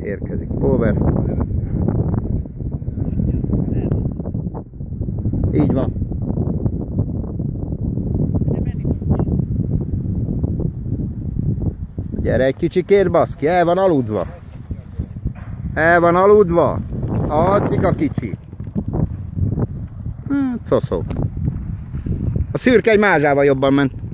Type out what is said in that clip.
Érkezik Power. Így van. Gyere egy kicsikért, baszki, el van aludva. El van aludva. Alszik a kicsi. Szoszó. A szürke egy mázsával jobban ment.